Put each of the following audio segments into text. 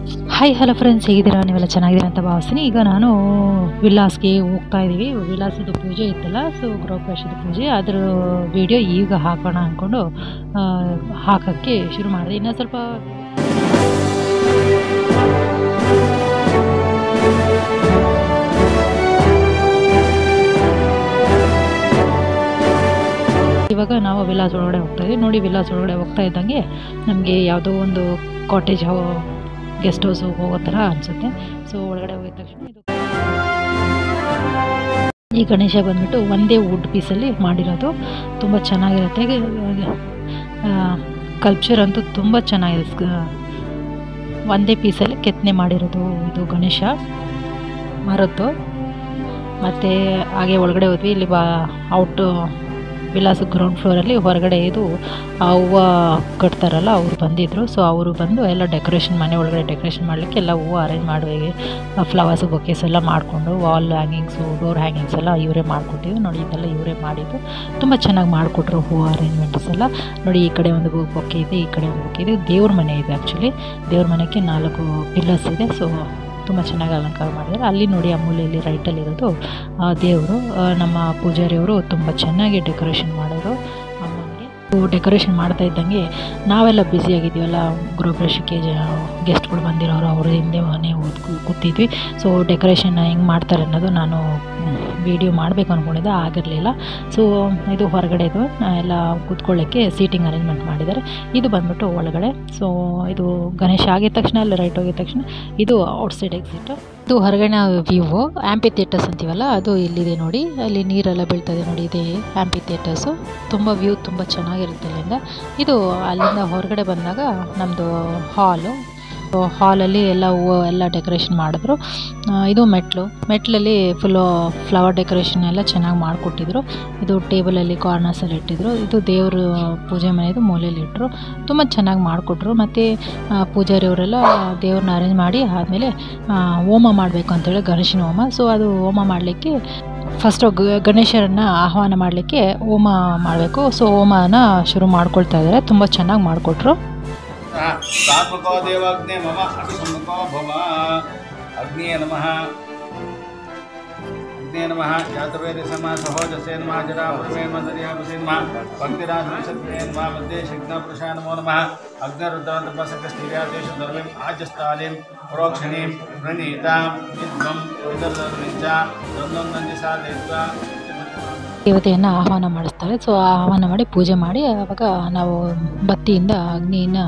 Hi hello friends, ಹೇಗಿದ್ದೀರಾ? ನೀವೆಲ್ಲ ಚೆನ್ನಾಗಿದ್ದೀರಾ ಅಂತ ಭಾವಿಸ್ತೀನಿ. ಈಗ ನಾನು ವಿಲಾಸ್ಗೆ ಹೋಗ್ತಾ ಇದ್ದೀವಿ. ವಿಲಾಸದ ಪೂಜೆ ಇತ್ತಲ್ಲ, ಸೊ ಗೃಹಪ್ರವೇಶದ ಪೂಜೆ, ಅದರ ವಿಡಿಯೋ ಈಗ ಹಾಕೋಣ ಅಂದ್ಕೊಂಡು ಹಾಕೋಕ್ಕೆ ಶುರು ಮಾಡಿದೆ. ಇನ್ನೂ ಸ್ವಲ್ಪ ಇವಾಗ ನಾವು ವಿಲಾಸ್ ಒಳಗಡೆ ಹೋಗ್ತಾ ಇದ್ದೀವಿ. ನೋಡಿ, ವಿಲಾಸ್ ಒಳಗಡೆ ಹೋಗ್ತಾ ಇದ್ದಂಗೆ ನಮಗೆ ಯಾವುದೋ ಒಂದು ಕಾಟೇಜ್ ಗೆಸ್ಟ್ ಹೌಸ್ ಹೋಗೋ ಥರ ಅನಿಸುತ್ತೆ. ಸೊ ಒಳಗಡೆ ಹೋಗಿದ ತಕ್ಷಣ ಈ ಗಣೇಶ ಬಂದ್ಬಿಟ್ಟು ಒಂದೇ ವುಡ್ ಪೀಸಲ್ಲಿ ಮಾಡಿರೋದು, ತುಂಬ ಚೆನ್ನಾಗಿರುತ್ತೆ. ಕಲ್ಚರ್ ಅಂತೂ ತುಂಬ ಚೆನ್ನಾಗಿದೆ. ಒಂದೇ ಪೀಸಲ್ಲಿ ಕೆತ್ತನೆ ಮಾಡಿರೋದು ಇದು ಗಣೇಶ ಮರದ್ದು. ಮತ್ತು ಹಾಗೆ ಒಳಗಡೆ ಹೋದ್ವಿ. ಇಲ್ಲಿ ವಿಲಾಸ ಗ್ರೌಂಡ್ ಫ್ಲೋರಲ್ಲಿ ಹೊರಗಡೆ ಇದು ಹೂವು ಕಟ್ತಾರಲ್ಲ, ಅವರು ಬಂದಿದ್ದರು. ಸೊ ಅವರು ಬಂದು ಎಲ್ಲ ಡೆಕೋರೇಷನ್, ಮನೆ ಒಳಗಡೆ ಡೆಕೋರೇಷನ್ ಮಾಡಲಿಕ್ಕೆ ಎಲ್ಲ ಹೂವು ಅರೇಂಜ್ ಮಾಡುವಾಗೆ ಫ್ಲವರ್ಸು ಬೊಕೇಸ್ ಎಲ್ಲ ಮಾಡಿಕೊಂಡು, ವಾಲ್ ಹ್ಯಾಂಗಿಂಗ್ಸು, ಡೋರ್ ಹ್ಯಾಂಗಿಂಗ್ಸ್ ಎಲ್ಲ ಇವರೇ ಮಾಡಿಕೊಟ್ಟಿದ್ದು. ನೋಡಿ, ಇದೆಲ್ಲ ಇವರೇ ಮಾಡಿದ್ದು. ತುಂಬ ಚೆನ್ನಾಗಿ ಮಾಡಿಕೊಟ್ರು ಹೂವು ಅರೇಂಜ್ಮೆಂಟ್ಸ್ ಎಲ್ಲ. ನೋಡಿ, ಈ ಕಡೆ ಒಂದು ಬೊಕ್ಕೆ ಇದೆ, ಈ ಕಡೆ ಒಂದು ಬೊಕ್ಕೆ ಇದೆ. ದೇವ್ರ ಮನೆ ಇದೆ. ಆ್ಯಕ್ಚುಲಿ ದೇವ್ರ ಮನೆಗೆ 4 ಪಿಲ್ಲರ್ಸ್ ಇದೆ. ಸೊ ತುಂಬ ಚೆನ್ನಾಗಿ ಅಲಂಕಾರ ಮಾಡಿದ್ದಾರೆ. ಅಲ್ಲಿ ನೋಡಿ, ಆ ಮೂಲೆಯಲ್ಲಿ ರೈಟಲ್ಲಿರೋದು ದೇವರು. ನಮ್ಮ ಪೂಜಾರಿಯವರು ತುಂಬ ಚೆನ್ನಾಗಿ ಡೆಕೋರೇಷನ್ ಮಾಡೋರು ಅಮ್ಮನಿಗೆ. ಡೆಕೋರೇಷನ್ ಮಾಡ್ತಾ ಇದ್ದಂಗೆ ನಾವೆಲ್ಲ ಬ್ಯುಸಿಯಾಗಿದ್ದೀವಲ್ಲ, ಗೃಹಪ್ರವೇಶಕ್ಕೆ ಗೆಸ್ಟ್ಗಳು ಬಂದಿರೋರು, ಅವ್ರ ಹಿಂದೆ ಮನೆ ಕೂತಿದ್ವಿ. ಸೊ ಡೆಕೋರೇಷನ್ ಹೆಂಗೆ ಮಾಡ್ತಾರೆ ಅನ್ನೋದು ನಾನು ವಿಡಿಯೋ ಮಾಡಬೇಕು ಅಂದ್ಕೊಂಡಿದ್ದೆ, ಆಗಿರಲಿಲ್ಲ. ಸೊ ಇದು ಹೊರಗಡೆದು ಎಲ್ಲ ಕೂತ್ಕೊಳ್ಳೋಕ್ಕೆ ಸೀಟಿಂಗ್ ಅರೇಂಜ್ಮೆಂಟ್ ಮಾಡಿದ್ದಾರೆ. ಇದು ಬಂದ್ಬಿಟ್ಟು ಒಳಗಡೆ. ಸೊ ಇದು ಗಣೇಶ ಆಗಿದ ತಕ್ಷಣ, ಅಲ್ಲಿ ರೈಟ್ ಹೋಗಿದ ತಕ್ಷಣ ಇದು ಔಟ್ಸೈಡ್ ಎಕ್ಸಿಟ್. ಇದು ಹೊರಗಡೆ ವ್ಯೂ. ಆ್ಯಂಪಿ ಥಿಯೇಟರ್ಸ್ ಅಂತೀವಲ್ಲ, ಅದು ಇಲ್ಲಿದೆ ನೋಡಿ. ಅಲ್ಲಿ ನೀರೆಲ್ಲ ಬೀಳ್ತದೆ ನೋಡಿ, ಇದೆ ಆ್ಯಂಪಿ ಥಿಯೇಟರ್ಸು. ತುಂಬ ವ್ಯೂ ತುಂಬ ಚೆನ್ನಾಗಿರುತ್ತೆ ಅಲ್ಲಿಂದ. ಇದು ಅಲ್ಲಿಂದ ಹೊರಗಡೆ ಬಂದಾಗ ನಮ್ಮದು ಹಾಲಲ್ಲಿ ಎಲ್ಲ ಹೂವು ಎಲ್ಲ ಡೆಕೋರೇಷನ್ ಮಾಡಿದ್ರು. ಇದು ಮೆಟ್ಲಲ್ಲಿ ಫುಲ್ಲು ಫ್ಲವರ್ ಡೆಕೋರೇಷನ್ ಎಲ್ಲ ಚೆನ್ನಾಗಿ ಮಾಡಿಕೊಟ್ಟಿದ್ರು. ಇದು ಟೇಬಲಲ್ಲಿ ಕಾರ್ನರ್ಸಲ್ಲಿ ಇಟ್ಟಿದ್ರು. ಇದು ದೇವರು ಪೂಜೆ ಮನೆಯದು ಮೂಲೆಯಲ್ಲಿ ಇಟ್ಟರು. ತುಂಬ ಚೆನ್ನಾಗಿ ಮಾಡಿಕೊಟ್ರು. ಮತ್ತು ಪೂಜಾರಿಯವರೆಲ್ಲ ದೇವ್ರನ್ನ ಅರೇಂಜ್ ಮಾಡಿ ಆದಮೇಲೆ ಹೋಮ ಮಾಡಬೇಕು ಅಂತೇಳಿ, ಗಣೇಶನ ಹೋಮ. ಸೊ ಅದು ಹೋಮ ಮಾಡಲಿಕ್ಕೆ ಫಸ್ಟು ಗಣೇಶರನ್ನು ಆಹ್ವಾನ ಮಾಡಲಿಕ್ಕೆ ಹೋಮ ಮಾಡಬೇಕು. ಸೊ ಹೋಮನ ಶುರು ಮಾಡ್ಕೊಳ್ತಾ ಇದ್ದಾರೆ. ತುಂಬ ಚೆನ್ನಾಗಿ ಮಾಡಿಕೊಟ್ರು. ಸಾತ್ಮಕೋ ದೇವಾಗ್ನೇ ಮಮ ಅಭಿಸಮ್ಮಕೋ ಭವ. ಅಗ್ನಿಯೇ ನಮಃ. ಅಗ್ನೇ ನಮಃ. ಜಾತವೇದಿ ಸಮ ಸಹೋಜಸೇ ನಮಃ. ಜರಾಪುರಮೇ ಮಂದರ್ಯಾಪಸೇ ನಮಃ. ಭಕ್ತಿರಾಜಸತ್ವೇ ನಮಃ. ಮಧ್ಯೆ ಶಿಗ್ನ ಪುರುಷ ನಮೋ ನಮಃ. ಅಗ್ನಿರುದ್ರತಪಸಕಸ್ತಿರ್ಯಾದೇಶು ಧರ್ಮೀಂ ಆಜ್ಯಸ್ಥಾಲಿಂ ಪ್ರೋಕ್ಷಣೀಂ ಪ್ರಣೀತಾಂ ವಿದ್ವಂ ವಿದರ್ದಂಚ ದ್ವಂದ್ವಂ ನಂದಿಸಾ ದೇತ್ವಾ ದೇವತೆಯನ್ನು ಆಹ್ವಾನ ಮಾಡಿಸ್ತಾರೆ. ಸೊ ಆಹ್ವಾನ ಮಾಡಿ ಪೂಜೆ ಮಾಡಿ, ಆವಾಗ ನಾವು ಬತ್ತಿಯಿಂದ ಅಗ್ನಿನ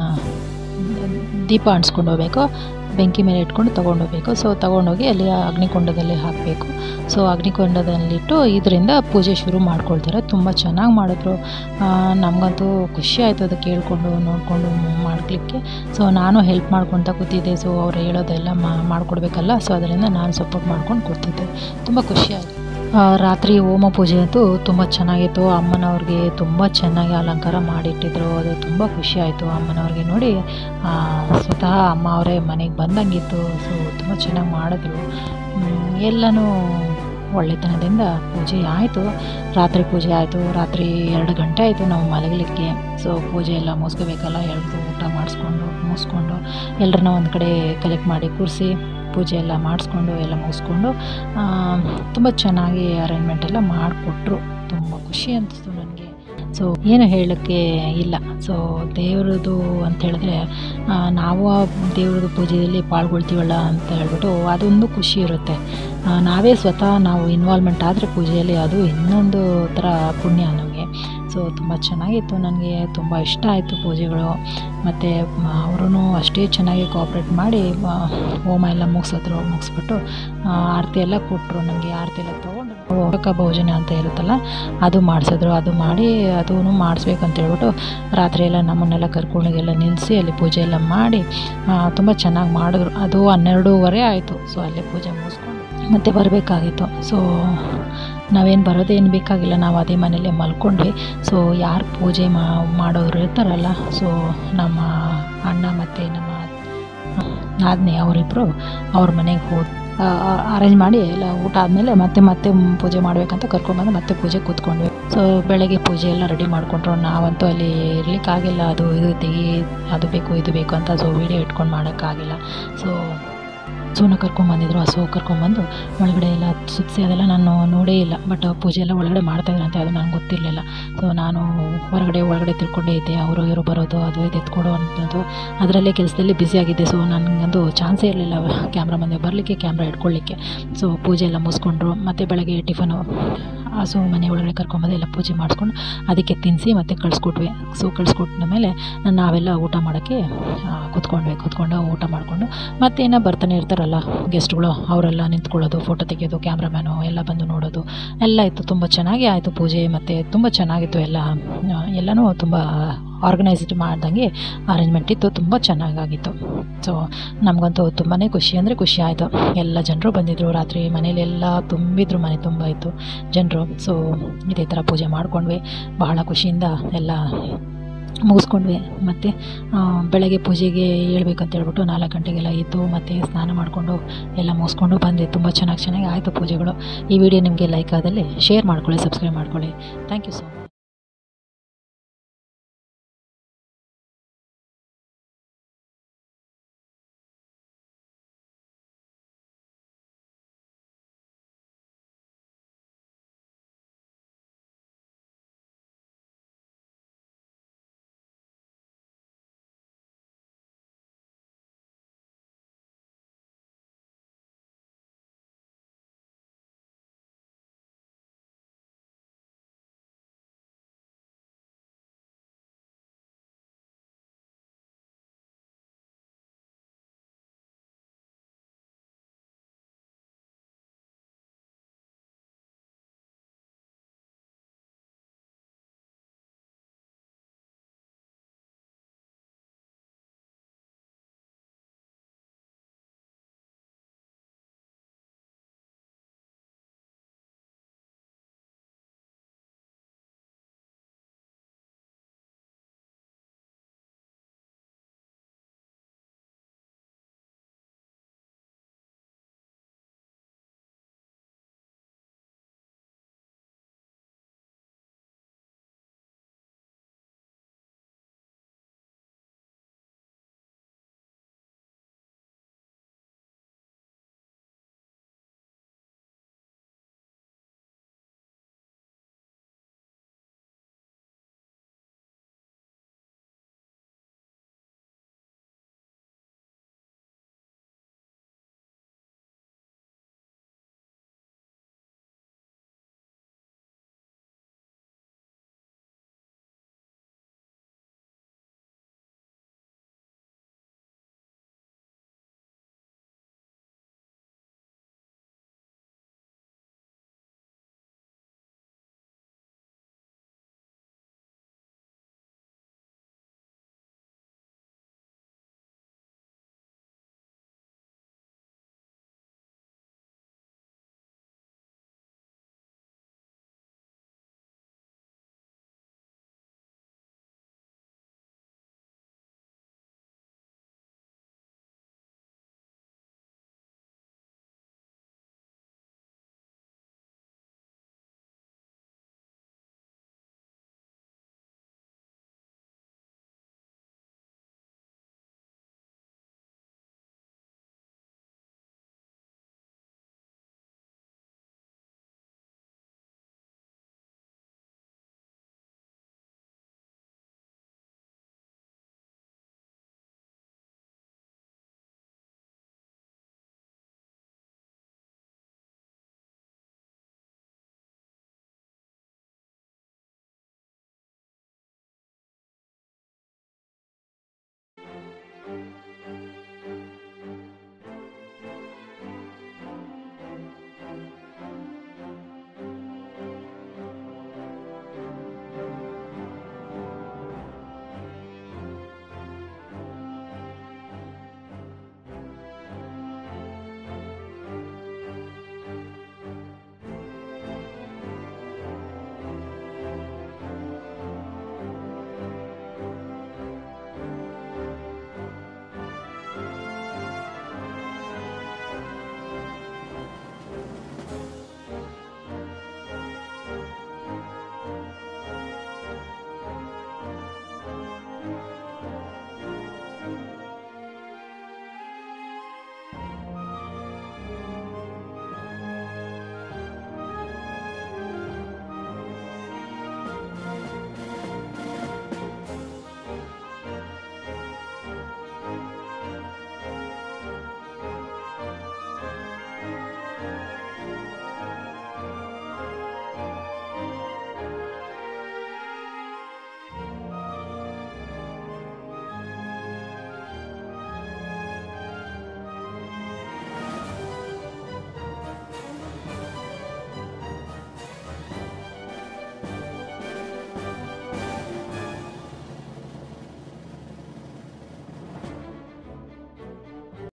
ದೀಪ ಅಂಟಿಸ್ಕೊಂಡು ಹೋಗ್ಬೇಕು. ಬೆಂಕಿ ಮೇಲೆ ಇಟ್ಕೊಂಡು ತೊಗೊಂಡೋಗ್ಬೇಕು. ಸೊ ತೊಗೊಂಡೋಗಿ ಅಲ್ಲಿ ಅಗ್ನಿಕೊಂಡದಲ್ಲಿ ಹಾಕಬೇಕು. ಸೊ ಅಗ್ನಿಕೊಂಡದಲ್ಲಿಟ್ಟು ಇದರಿಂದ ಪೂಜೆ ಶುರು ಮಾಡ್ಕೊಳ್ತಾರೆ. ತುಂಬ ಚೆನ್ನಾಗಿ ಮಾಡಿದ್ರು. ನಮಗಂತೂ ಖುಷಿ ಆಯಿತು ಅದು ಕೇಳಿಕೊಂಡು ನೋಡಿಕೊಂಡು ಮಾಡಲಿಕ್ಕೆ. ಸೊ ನಾನು ಹೆಲ್ಪ್ ಮಾಡ್ಕೊತ ಕೂತಿದ್ದೆ. ಸೊ ಅವ್ರು ಹೇಳೋದೆಲ್ಲ ಮಾಡಿಕೊಡ್ಬೇಕಲ್ಲ, ಸೊ ಅದರಿಂದ ನಾನು ಸಪೋರ್ಟ್ ಮಾಡ್ಕೊಂಡು ಕೊಡ್ತಿದ್ದೆ. ತುಂಬ ಖುಷಿ ಆಯಿತು. ರಾತ್ರಿ ಹೋಮ ಪೂಜೆ ಅಂತೂ ತುಂಬ ಚೆನ್ನಾಗಿತ್ತು. ಅಮ್ಮನವ್ರಿಗೆ ತುಂಬ ಚೆನ್ನಾಗಿ ಅಲಂಕಾರ ಮಾಡಿಟ್ಟಿದ್ರು. ಅದು ತುಂಬ ಖುಷಿ ಆಯಿತು ಅಮ್ಮನವ್ರಿಗೆ ನೋಡಿ. ಸ್ವತಃ ಅಮ್ಮ ಅವರೇ ಮನೆಗೆ ಬಂದಂಗಿತ್ತು. ಸೊ ತುಂಬ ಚೆನ್ನಾಗಿ ಮಾಡಿದ್ರು. ಎಲ್ಲನೂ ಒಳ್ಳೆತನದಿಂದ ಪೂಜೆ ಆಯಿತು. ರಾತ್ರಿ ಪೂಜೆ ಆಯಿತು. ರಾತ್ರಿ 2 ಗಂಟೆ ಆಯಿತು ನಾವು ಮಲಗಲಿಕ್ಕೆ. ಸೊ ಪೂಜೆ ಎಲ್ಲ ಮುಗಿಸ್ಕೋಬೇಕಲ್ಲ, ಎಲ್ಲರೂ ಊಟ ಮುಗಿಸ್ಕೊಂಡು ಎಲ್ಲರನ್ನ ಒಂದು ಕಡೆ ಕಲೆಕ್ಟ್ ಮಾಡಿ ಕೂರಿಸಿ ಪೂಜೆ ಎಲ್ಲ ಮಾಡಿಸ್ಕೊಂಡು ಎಲ್ಲ ಮುಗಿಸ್ಕೊಂಡು ತುಂಬ ಚೆನ್ನಾಗಿ ಅರೇಂಜ್ಮೆಂಟ್ ಎಲ್ಲ ಮಾಡಿಕೊಟ್ರು. ತುಂಬ ಖುಷಿ ಅನಿಸ್ತು ನನಗೆ. ಸೊ ಏನು ಹೇಳೋಕ್ಕೆ ಇಲ್ಲ. ಸೊ ದೇವ್ರದ್ದು ಅಂತ ಹೇಳಿದ್ರೆ ನಾವು ಆ ದೇವ್ರದ್ದು ಪೂಜೆಯಲ್ಲಿ ಪಾಲ್ಗೊಳ್ತೀವಲ್ಲ ಅಂತ ಹೇಳ್ಬಿಟ್ಟು ಅದೊಂದು ಖುಷಿ ಇರುತ್ತೆ. ನಾವೇ ಸ್ವತಃ ನಾವು ಇನ್ವಾಲ್ವ್ಮೆಂಟ್ ಆದರೆ ಪೂಜೆಯಲ್ಲಿ, ಅದು ಇನ್ನೊಂದು ಥರ ಪುಣ್ಯ ನಮಗೆ. ಸೊ ತುಂಬ ಚೆನ್ನಾಗಿತ್ತು. ನನಗೆ ತುಂಬ ಇಷ್ಟ ಆಯಿತು ಪೂಜೆಗಳು. ಮತ್ತು ಅವರೂ ಅಷ್ಟೇ ಚೆನ್ನಾಗಿ ಕೋಆಪ್ರೇಟ್ ಮಾಡಿ ಹೋಮ ಎಲ್ಲ ಮುಗಿಸ್ಬಿಟ್ಟು ಆರತಿ ಎಲ್ಲ ಕೊಟ್ಟರು. ನನಗೆ ಆರತಿ ಎಲ್ಲ ತೊಗೊಂಡು ಭೋಜನ ಅಂತ ಇರುತ್ತಲ್ಲ, ಅದು ಮಾಡಿಸಿದ್ರು. ಅದು ಮಾಡಿ ಅದೂ ಮಾಡಿಸ್ಬೇಕು ಅಂತ ಹೇಳ್ಬಿಟ್ಟು ರಾತ್ರಿ ಎಲ್ಲ ನಮ್ಮನ್ನೆಲ್ಲ ಕರ್ಕೊಂಡೋಗೆಲ್ಲ ನಿಲ್ಲಿಸಿ ಅಲ್ಲಿ ಪೂಜೆ ಎಲ್ಲ ಮಾಡಿ ತುಂಬ ಚೆನ್ನಾಗಿ ಮಾಡಿದ್ರು. ಅದು 12:30 ಆಯಿತು. ಸೊ ಅಲ್ಲೇ ಪೂಜೆ ಮುಗಿಸ್ಕೊಂಡು ಮತ್ತೆ ಬರಬೇಕಾಗಿತ್ತು. ಸೊ ನಾವೇನು ಬರೋದೇನು ಬೇಕಾಗಿಲ್ಲ, ನಾವು ಅದೇ ಮನೇಲೇ ಮಲ್ಕೊಂಡ್ವಿ. ಸೊ ಯಾರು ಪೂಜೆ ಮಾಡೋರು ಇರ್ತಾರಲ್ಲ, ಸೊ ನಮ್ಮ ಅಣ್ಣ ಮತ್ತು ನಮ್ಮ ನಾದಿನಿ ಅವರಿಬ್ಬರು ಅವ್ರ ಮನೆಗೆ ಹೋಗಿ ಅರೇಂಜ್ ಮಾಡಿ ಎಲ್ಲ ಊಟ ಆದಮೇಲೆ ಮತ್ತೆ ಪೂಜೆ ಮಾಡಬೇಕಂತ ಕರ್ಕೊಂಡ್ಬಂದು ಮತ್ತೆ ಪೂಜೆ ಕೂತ್ಕೊಂಡ್ವಿ. ಸೊ ಬೆಳಗ್ಗೆ ಪೂಜೆ ಎಲ್ಲ ರೆಡಿ ಮಾಡಿಕೊಂಡ್ರು. ನಾವಂತೂ ಅಲ್ಲಿ ಇರಲಿಕ್ಕಾಗಿಲ್ಲ, ಅದು ಇದು ತೆಗಿ, ಅದು ಬೇಕು ಇದು ಬೇಕು ಅಂತ. ಸೊ ವೀಡಿಯೋ ಇಟ್ಕೊಂಡು ಮಾಡೋಕ್ಕಾಗಿಲ್ಲ. ಹಸುನ ಕರ್ಕೊಂಬಂದಿದ್ರು. ಹಸು ಕರ್ಕೊಂಬಂದು ಒಳಗಡೆ ಎಲ್ಲ ಸುತ್ತಿಸಿ, ಅದೆಲ್ಲ ನಾನು ನೋಡೇ ಇಲ್ಲ. ಬಟ್ ಪೂಜೆ ಎಲ್ಲ ಒಳಗಡೆ ಮಾಡ್ತಾಯಿದ್ರಂತೆ, ಅದು ನನಗೆ ಗೊತ್ತಿರಲಿಲ್ಲ. ಸೊ ನಾನು ಒಳಗಡೆ ತಿಳ್ಕೊಂಡೇ ಇದ್ದೆ. ಅವರು ಇವರು ಬರೋದು, ಅದು ಇದು ಎತ್ಕೊಡೋ ಅಂಥದ್ದು, ಅದರಲ್ಲೇ ಕೆಲಸದಲ್ಲಿ ಬ್ಯುಸಿಯಾಗಿದ್ದೆ. ಸೊ ನನಗಂದು ಚಾನ್ಸೇ ಇರಲಿಲ್ಲ ಕ್ಯಾಮ್ರಾ ಮುಂದೆ ಬರಲಿಕ್ಕೆ, ಕ್ಯಾಮ್ರಾ ಇಟ್ಕೊಳ್ಳಿಕ್ಕೆ. ಸೊ ಪೂಜೆ ಎಲ್ಲ ಮುಗಿಸ್ಕೊಂಡ್ರು. ಮತ್ತು ಬೆಳಗ್ಗೆ ಟಿಫನು ಹಸು ಮನೆ ಒಳಗಡೆ ಕರ್ಕೊಂಬಂದು ಎಲ್ಲ ಪೂಜೆ ಮಾಡಿಸ್ಕೊಂಡು ಅದಕ್ಕೆ ತಿನ್ನಿಸಿ ಮತ್ತು ಕಳಿಸ್ಕೊಟ್ವಿ. ಸೊ ಕಳಿಸ್ಕೊಟ್ಟ ಮೇಲೆ ನಾವೆಲ್ಲ ಊಟ ಮಾಡೋಕ್ಕೆ ಕೂತ್ಕೊಂಡು ಊಟ ಮಾಡಿಕೊಂಡು ಮತ್ತೇನೋ ಬರ್ತಾನೆ ಇರ್ತಾರಲ್ಲ ಗೆಸ್ಟ್ಗಳು, ಅವರೆಲ್ಲ ನಿಂತ್ಕೊಳ್ಳೋದು, ಫೋಟೋ ತೆಗೆಯೋದು, ಕ್ಯಾಮ್ರಾಮ್ಯಾನು ಎಲ್ಲ ಬಂದು ನೋಡೋದು ಎಲ್ಲ ಇತ್ತು. ತುಂಬ ಚೆನ್ನಾಗಿ ಆಯಿತು ಪೂಜೆ, ಮತ್ತು ತುಂಬ ಚೆನ್ನಾಗಿತ್ತು. ಎಲ್ಲನೂ ತುಂಬ ಆರ್ಗನೈಸ್ಡ್ ಮಾಡ್ದಂಗೆ ಅರೇಂಜ್ಮೆಂಟ್ ಇತ್ತು, ತುಂಬ ಚೆನ್ನಾಗಾಗಿತ್ತು. ಸೊ ನಮಗಂತೂ ತುಂಬಾ ಖುಷಿ ಆಯಿತು. ಎಲ್ಲ ಜನರು ಬಂದಿದ್ದರು. ರಾತ್ರಿ ಮನೇಲಿ ಎಲ್ಲ ತುಂಬಿದ್ರು, ಮನೆ ತುಂಬ ಇತ್ತು ಜನರು. ಸೊ ಇದೇ ಥರ ಪೂಜೆ ಮಾಡ್ಕೊಂಡ್ವಿ, ಬಹಳ ಖುಷಿಯಿಂದ ಎಲ್ಲ ಮುಗಿಸ್ಕೊಂಡ್ವಿ. ಮತ್ತು ಬೆಳಗ್ಗೆ ಪೂಜೆಗೆ ಹೇಳ್ಬೇಕಂತ ಹೇಳ್ಬಿಟ್ಟು 4 ಗಂಟೆಗೆಲ್ಲ ಎದ್ದು ಮತ್ತು ಸ್ನಾನ ಮಾಡಿಕೊಂಡು ಎಲ್ಲ ಮುಗಿಸ್ಕೊಂಡು ಬಂದೆ. ತುಂಬ ಚೆನ್ನಾಗಿ ಆಯಿತು ಪೂಜೆಗಳು. ಈ ವಿಡಿಯೋ ನಿಮಗೆ ಲೈಕ್ ಆದಲ್ಲಿ ಶೇರ್ ಮಾಡ್ಕೊಳ್ಳಿ, ಸಬ್ಸ್ಕ್ರೈಬ್ ಮಾಡ್ಕೊಳ್ಳಿ. Thank you so much.